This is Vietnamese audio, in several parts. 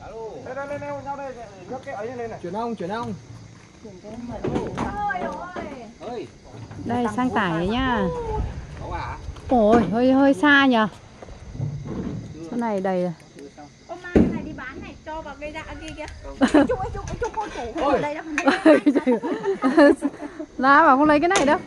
Chuyển ông. Đây sang tải nhá. Ôi hơi xa nhờ. Cái này đầy rồi. Ô mang cái này đi bán này, cho vào cây dạ kia kìa. Chúc cô chủ không ở đây đâu. Lá bảo không lấy cái này đâu.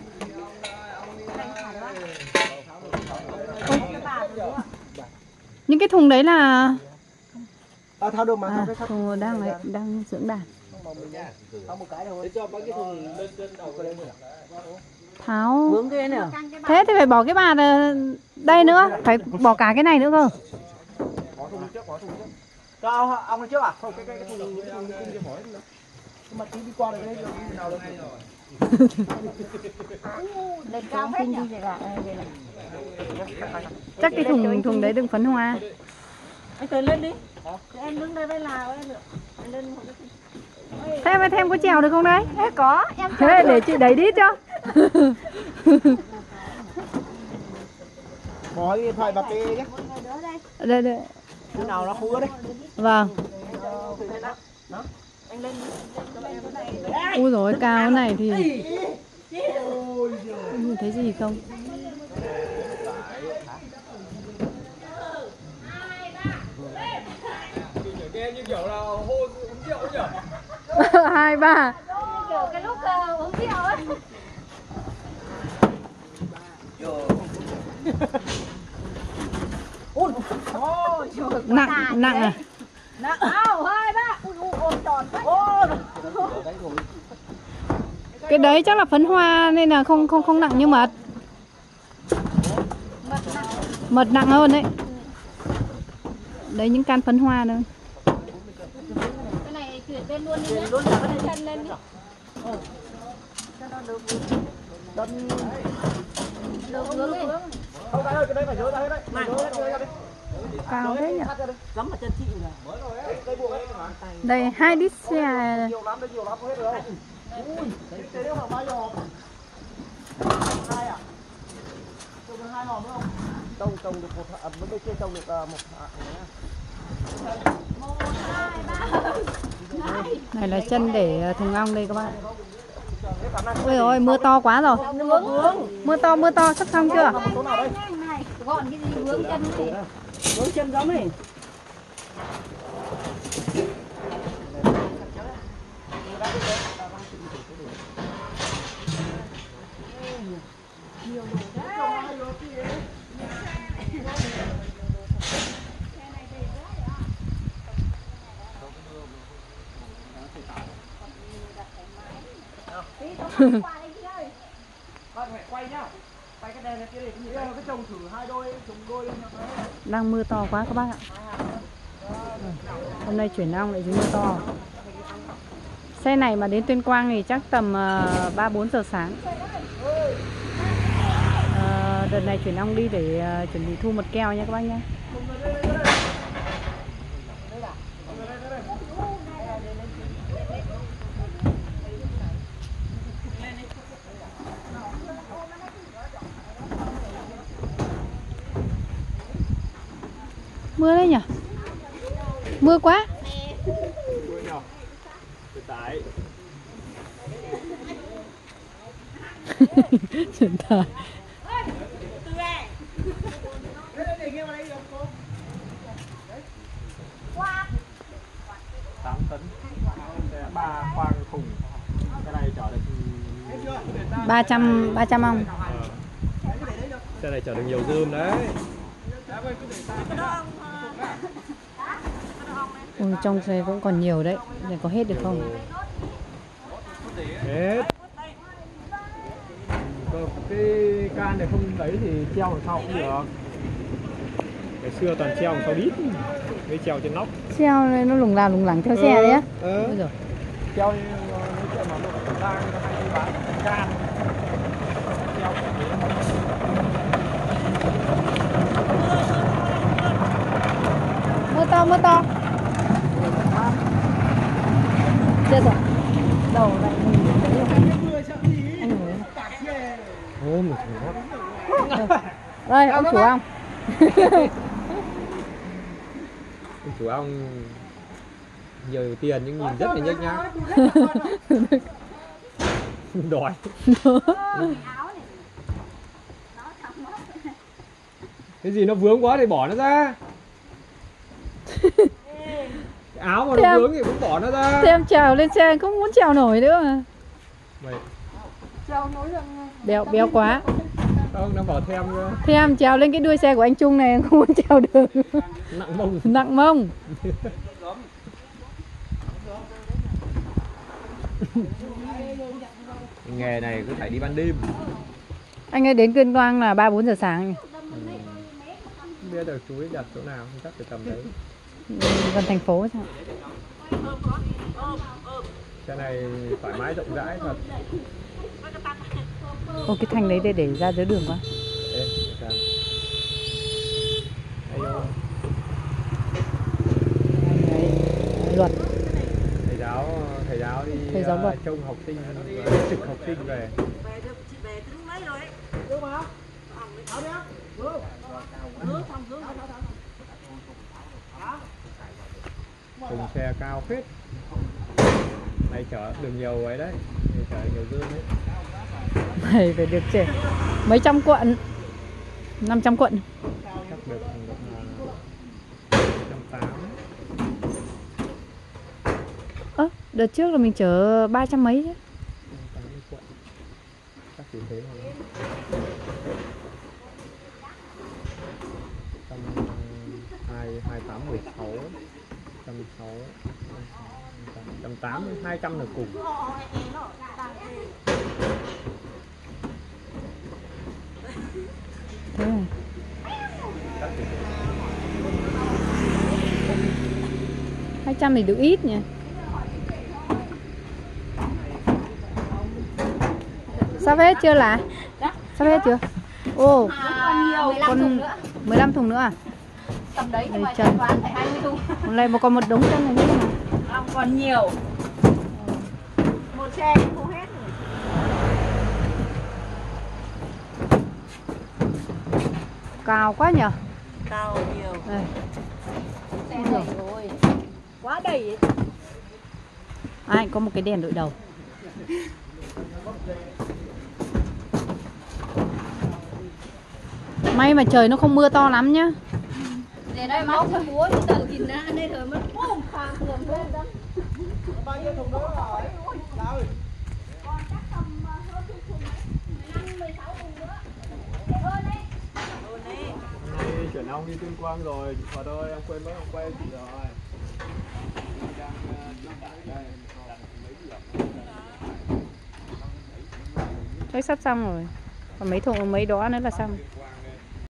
Những cái thùng đấy là Thao được mà. thùng đang dưỡng đàn. Tháo. Thế thì phải bỏ cái bạt đây nữa, phải bỏ cả cái này nữa cơ. Cho ông lên trước à? Không, cái thùng kia bỏ hết nữa. Mà tí đi qua đây cái nào được. Lên cao hết nhỉ? Chắc cái thùng đấy đựng phấn hoa. Anh tới lên đi. Em đứng đây với Lào em được. Anh lên. Thế mà thêm có chèo được không đấy? Thế có, em Thế để chị đẩy đít cho. Bỏ điện thoại vào cái nhé. Đây. Cái nào nó khứa đấy. Vâng. anh lên. Ui dồi cao cái này thì nhìn thấy gì không? Nghe như kiểu là hôn uống rượu nhỉ? 2, 3. Kiểu cái lúc uống rượu ấy. Nặng à? Nặng. 2, 3. Ôm tròn quá. Cái đấy chắc là phấn hoa nên là không nặng như mật. Mật nặng hơn đấy. Đấy những can phấn hoa thôi. Cái này chuyển lên luôn đi nhé. Luôn cả cái chân lên đi. Cho nó được. Được hướng đi. Không cái đấy phải dỡ ra hết đấy. Cao thế nhỉ? Cắm vào chân chị rồi. Đây 2 đít xe. Nhiều lắm có hết rồi. Ui, thế nếu mà bao giờ. 2 à? Trồng được 2 hòm nữa không? Trồng được một bên kia trồng được một Này là chân để thùng ong đây các bạn. Ôi ôi mưa to quá rồi. Mưa to sắp xong chưa? Gọn cái gì vướng chân đi. vướng chân giống này. Đang mưa to quá các bác ạ. Hôm nay chuyển ong lại dưới mưa to. Xe này mà đến Tuyên Quang thì chắc tầm 3-4 giờ sáng. Đợt này chuyển ong đi để chuẩn bị thu mật keo nha các bác nhé. Mưa đấy nhỉ? Mưa quá. Chuyển tải. Ba khoang thùng. Cái này chở được 300 ong. Xe này chở được nhiều dơm đấy. Ui, trong xe vẫn còn nhiều đấy. Này có hết được không? Hết. Cái can này không đấy thì treo đằng sau cũng được. Ngày xưa toàn treo đằng sau đít, với treo trên nóc. Treo này nó lủng lẳng theo xe đấy á. Ôi giời. Treo như mấy chuyện mà nó đang hay đi bán can. Treo Mưa to. Chết rồi. Đầu lại anh ngồi đây. ôm một thùng. Đây, ông chủ ong. Ông chủ ong Nhiều tiền nhưng nhìn rất là nhếch nhác. Đói. Cái gì nó vướng quá thì bỏ nó ra. Cái áo mà nó vướng thì cũng bỏ nó ra. Thêm trèo lên xe không muốn trèo nổi nữa mà. Mày. Béo quá. Không, nó bảo thêm cơ. Thêm trèo lên cái đuôi xe của anh Trung này không muốn trèo được. Nặng mông. Nặng mông. Nghề này cứ phải đi ban đêm. Anh ấy đến Tuyên Quang là 3-4 giờ sáng nhỉ? Biết được chú ấy đặt chỗ nào chắc phải tầm đấy. Gần thành phố sao? Cái này thoải mái rộng rãi thật. Ô cái thanh đấy để ra giữa đường quá. Ê, sao? Đấy, luật. Thầy giáo đi Thầy giáo luật. trông học sinh, trực học sinh về. Thùng xe cao phết. Này chở được nhiều ấy đấy, này chở nhiều dưa đấy. Này phải được trẻ mấy trăm cuộn, 500 cuộn. Chắc được 180. Ơ, đợt trước là mình chở 300 mấy chứ. 180 cuộn. Chắc chỉ thế thôi. Tầm 28, 16, 160, 180 đến 200 là cùng. Thế này. Chắc chỉ thế. 200 thì được ít nhỉ. Sắp hết chưa là? Sắp hết chưa? Ô, còn 15 thùng nữa à? Tầm đấy nhưng mà Chân. toán phải 20 thùng. Còn lại mà còn một đống chân này nữa mà. Không, còn nhiều. Một xe cũng không hết rồi. Cao quá nhỉ? Cao nhiều. Đây. Xe đầy rồi. Quá đầy ấy. Anh có một cái đèn đội đầu. May mà trời nó không mưa to lắm nhá. Để đây móc cái búa thì tự kìm ra đây rồi mất bùm phang thường luôn đó. Bao nhiêu thùng nữa rồi? Đâu? Còn chắc tầm hơn thùng 15 16 thùng nữa. Để hơn đấy. Hơn đấy. Hôm nay chuyển ông đi Tuyên Quang rồi, Phật ơi, em quên mất ông quay chị rồi. Thôi sắp xong rồi. Còn mấy thùng mấy đó nữa là xong.